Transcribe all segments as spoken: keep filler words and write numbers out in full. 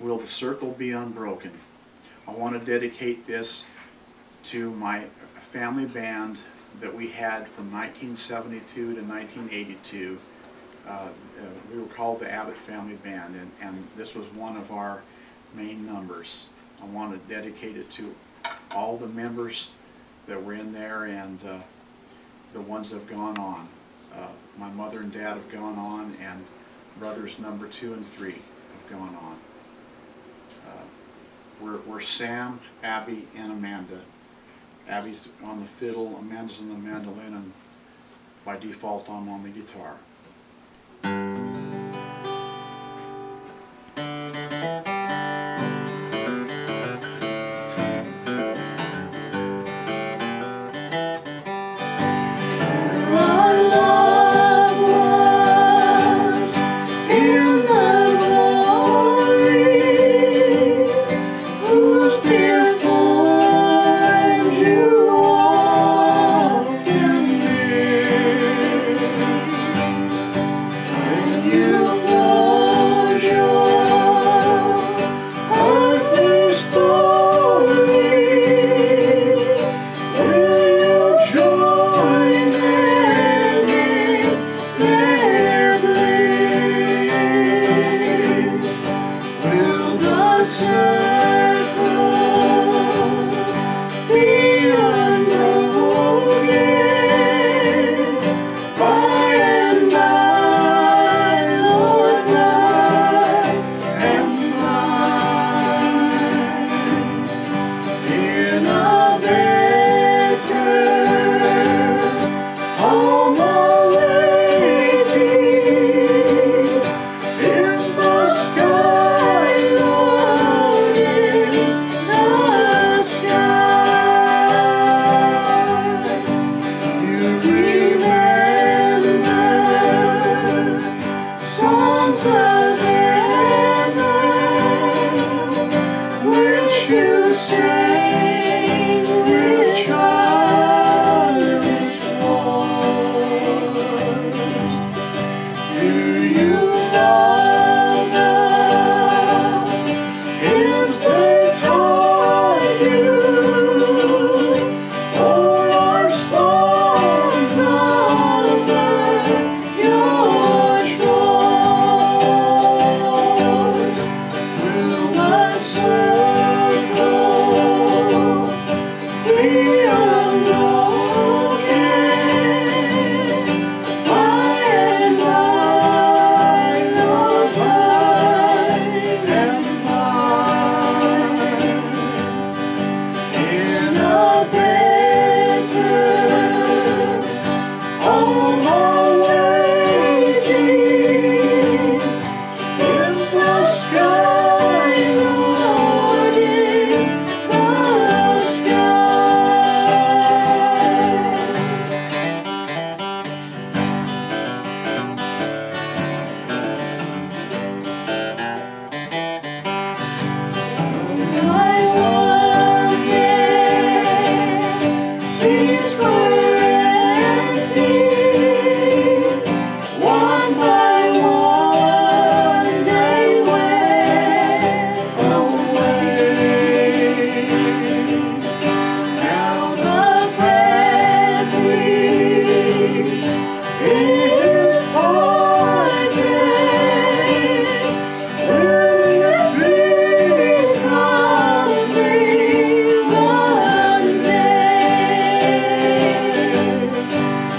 Will the Circle Be Unbroken? I want to dedicate this to my family band that we had from nineteen seventy-two to nineteen eighty-two. Uh, uh, we were called the Abbott Family Band, and, and this was one of our main numbers. I want to dedicate it to all the members that were in there and uh, the ones that have gone on. Uh, my mother and dad have gone on, and brothers number two and three have gone on. Uh, we're, we're Sam, Abby, and Amanda. Abby's on the fiddle, Amanda's on the mandolin, and by default I'm on the guitar.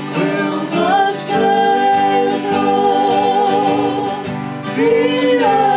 Be